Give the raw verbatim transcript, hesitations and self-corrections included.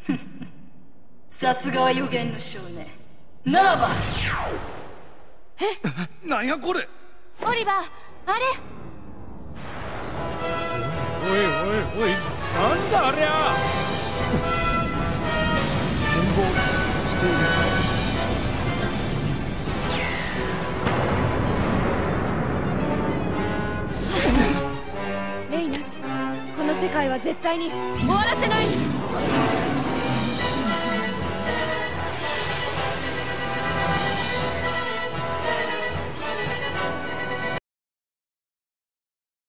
さすがは予言の少年ナーバ。 え、なんやこれ。 オリバー、あれ。 おいおいおい、なんだありゃ。変貌している。 レイナス、この世界は絶対に終わらせない。